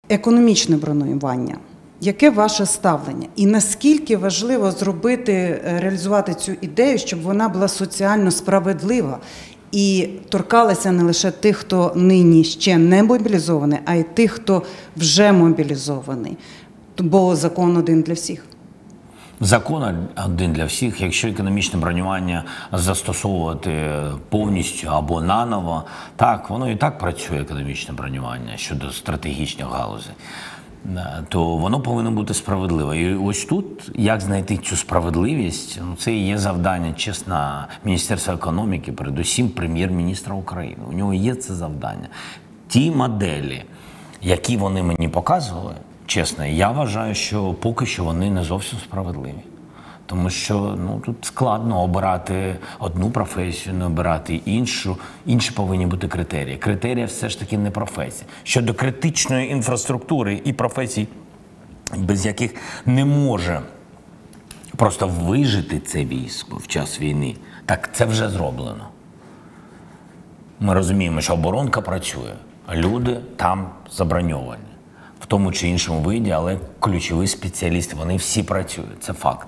Економічне бронювання. Яке ваше ставлення? І наскільки важливо реалізувати цю ідею, щоб вона була соціально справедлива і торкалася не лише тих, хто нині ще не мобілізований, а й тих, хто вже мобілізований? Бо закон один для всіх. Закон один для всіх. Якщо економічне бронювання застосовувати повністю або наново, так, воно і так працює, економічне бронювання щодо стратегічних галузей, то воно повинно бути справедливе. І ось тут, як знайти цю справедливість, це і є завдання, чесно, Міністерства економіки, передусім Прем'єр-міністра України. У нього є це завдання. Ті моделі, які вони мені показували, чесно, я вважаю, що поки що вони не зовсім справедливі. Тому що тут складно обирати одну професію, не обирати іншу. Інші повинні бути критерії. Критерії все ж таки не професія. Щодо критичної інфраструктури і професій, без яких не може просто вижити це військо в час війни, так це вже зроблено. Ми розуміємо, що оборонка працює, а люди там заброньовані. В тому чи іншому виді, але ключові спеціалісти, вони всі працюють, це факт.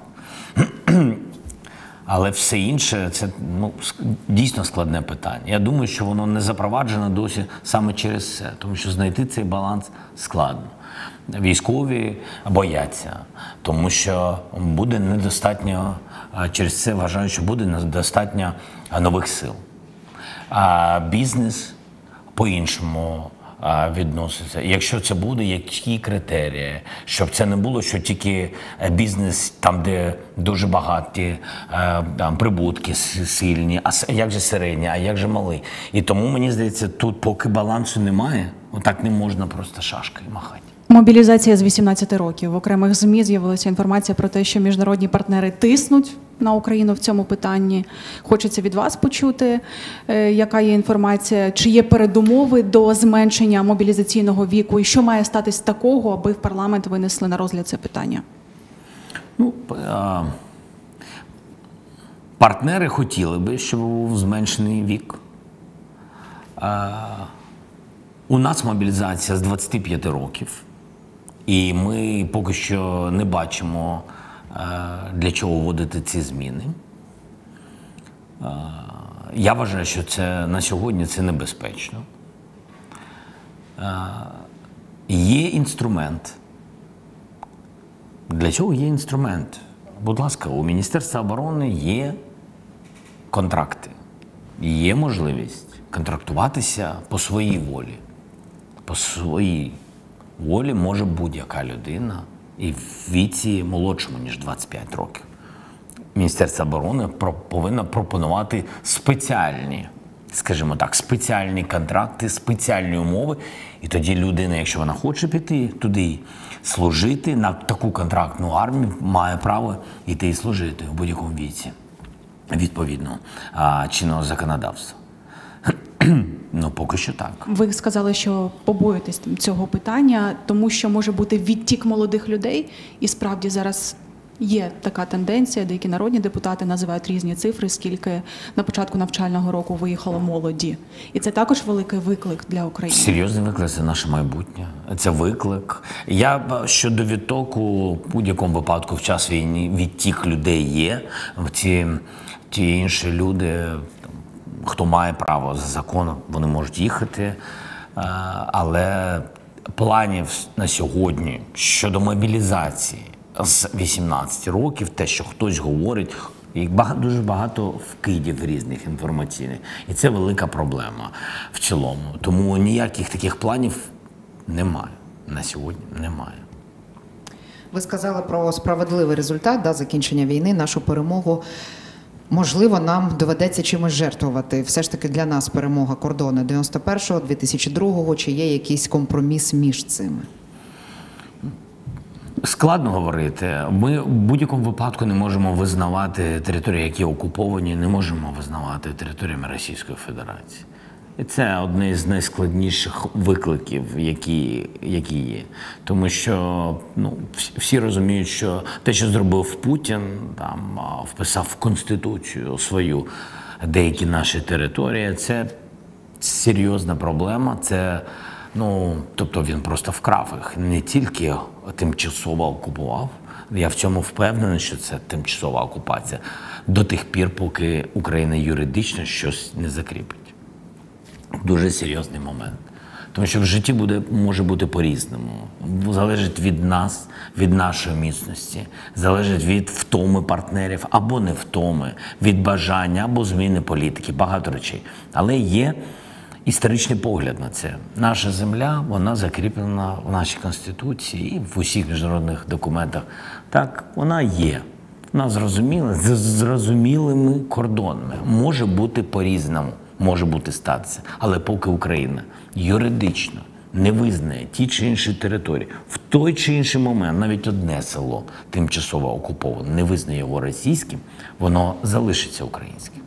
Але все інше – це дійсно складне питання. Я думаю, що воно не запроваджено досі саме через це, тому що знайти цей баланс складно. Військові бояться, тому що буде недостатньо, через це вважаю, що буде недостатньо нових сил. А бізнес по-іншому відноситься. Якщо це буде, які критерії? Щоб це не було, що тільки бізнес там, де дуже багаті прибутки сильні, а як же середні, а як же малий. І тому, мені здається, тут поки балансу немає, отак не можна просто шашкою махати. Мобілізація з 18 років. В окремих ЗМІ з'явилася інформація про те, що міжнародні партнери тиснуть на Україну в цьому питанні. Хочеться від вас почути, яка є інформація, чи є передумови до зменшення мобілізаційного віку, і що має статись такого, аби в парламент винесли на розгляд це питання? Партнери хотіли би, щоб був зменшений вік. У нас мобілізація з 25 років. І ми поки що не бачимо, для чого вводити ці зміни. Я вважаю, що це на сьогодні це небезпечно. Є інструмент. Для чого є інструмент? Будь ласка, у Міністерства оборони є контракти. Є можливість контрактуватися по своїй волі. По своїй волі може будь-яка людина і в віці молодшому, ніж 25 років. Міністерство оборони повинно пропонувати спеціальні, скажімо так, спеціальні контракти, спеціальні умови. І тоді людина, якщо вона хоче піти туди служити, на таку контрактну армію, має право йти і служити в будь-якому віці, відповідно чинного законодавства. Поки що так. Ви сказали, що побоюєтесь цього питання, тому що може бути відтік молодих людей. І справді зараз є така тенденція, деякі народні депутати називають різні цифри, скільки на початку навчального року виїхало молоді. І це також великий виклик для України. Серйозний виклик, це наше майбутнє. Це виклик. Я щодо відтоку, в будь-якому випадку в час війни відтік людей є. Ті інші люди, хто має право за законом, вони можуть їхати, але планів на сьогодні щодо мобілізації з 18 років, те, що хтось говорить, їх дуже багато вкидів різних інформаційних. І це велика проблема в цілому. Тому ніяких таких планів немає. На сьогодні немає. Ви сказали про справедливий результат, закінчення війни, нашу перемогу. Можливо, нам доведеться чимось жертвувати. Все ж таки для нас перемога кордону 91-го, 2002-го, чи є якийсь компроміс між цими? Складно говорити. Ми в будь-якому випадку не можемо визнавати території, які окуповані, не можемо визнавати територіями Російської Федерації. І це одне з найскладніших викликів, які є. Тому що всі розуміють, що те, що зробив Путін, вписав в Конституцію свою деякі наші території, це серйозна проблема, це Тобто він просто вкрав їх, не тільки тимчасово окупував. Я в цьому впевнений, що це тимчасова окупація до тих пір, поки Україна юридично щось не закріпить. Дуже серйозний момент. Тому що в житті може бути по-різному. Залежить від нас, від нашої міцності, залежить від втоми партнерів або не втоми, від бажання або зміни політики, багато речей. Але є історичний погляд на це. Наша земля, вона закріплена в нашій Конституції і в усіх міжнародних документах. Так, вона є. Вона зрозуміла, з зрозумілими кордонами. Може бути по-різному, може бути статися. Але поки Україна юридично не визнає ті чи інші території, в той чи інший момент навіть одне село тимчасово окуповане, не визнає його російським, воно залишиться українським.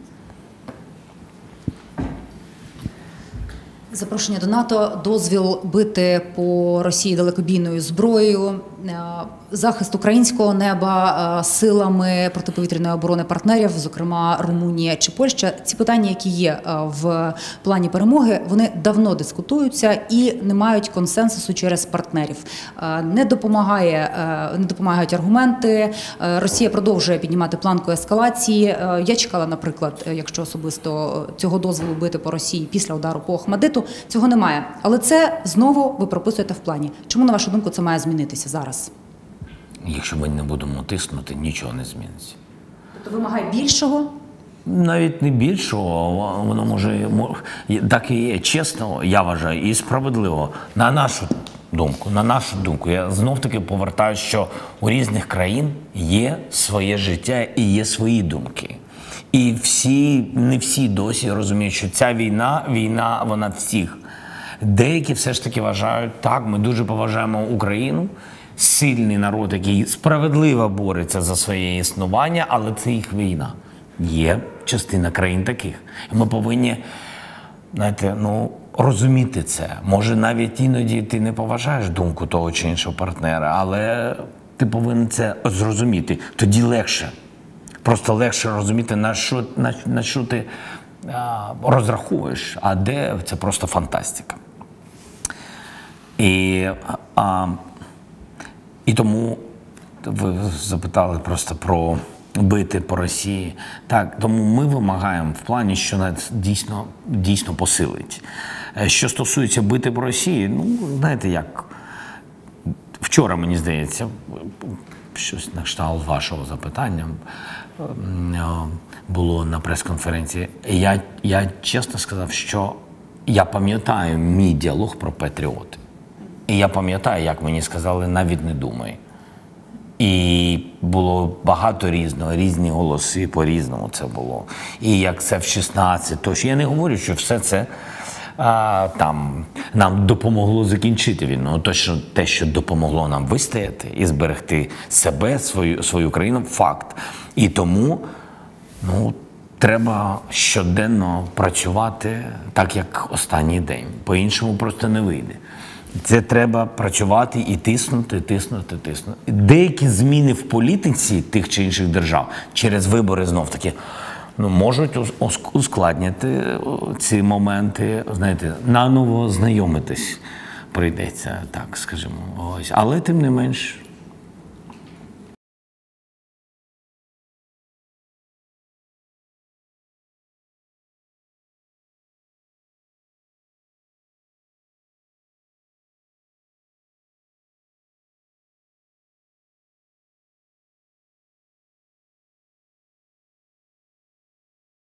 Запрошення до НАТО, дозвіл бити по Росії далекобійною зброєю, захист українського неба силами протиповітряної оборони партнерів, зокрема Румунія чи Польща. Ці питання, які є в плані перемоги, вони давно дискутуються і не мають консенсусу через партнерів. Не допомагають аргументи. Росія продовжує піднімати планку ескалації. Я чекала, наприклад, якщо особисто цього дозволу бити по Росії після удару по Охмадиту, цього немає. Але це знову ви прописуєте в плані. Чому, на вашу думку, це має змінитися зараз? Якщо ми не будемо тиснути, нічого не зміниться. Тобто вимагає більшого? Навіть не більшого, воно може, так і є, чесно, я вважаю, і справедливо, на нашу думку. Я знов-таки повертаюся, що у різних країн є своє життя і є свої думки. І не всі досі розуміють, що ця війна, вона всіх. Деякі все ж таки вважають, так, ми дуже поважаємо Україну, сильний народ, який справедливо бореться за своє існування, але це їх війна. Є частина країн таких. І ми повинні, розуміти це. Може, навіть іноді ти не поважаєш думку того чи іншого партнера, але ти повинен це зрозуміти. Тоді легше. Просто легше розуміти, на що ти розраховуєш, а де це просто фантастика. І тому ви запитали просто про бити по Росії. Так, тому ми вимагаємо в плані, що нас дійсно посилить. Що стосується бити по Росії, знаєте як, вчора, мені здається, щось на кшталт вашого запитання було на прес-конференції. Я чесно сказав, що я пам'ятаю мій діалог про патріоти. І я пам'ятаю, як мені сказали, навіть не думай. І було багато різні голоси, по-різному це було. І як це в 16, тож я не говорю, що все це нам допомогло закінчити війну. Точно те, що допомогло нам вистояти і зберегти себе, свою країну, факт. І тому, треба щоденно працювати так, як останній день. По-іншому просто не вийде. Це треба працювати і тиснути. Деякі зміни в політиці тих чи інших держав через вибори знов-таки можуть ускладнити ці моменти, наново знайомитись прийдеться, так скажімо. Але тим не менш,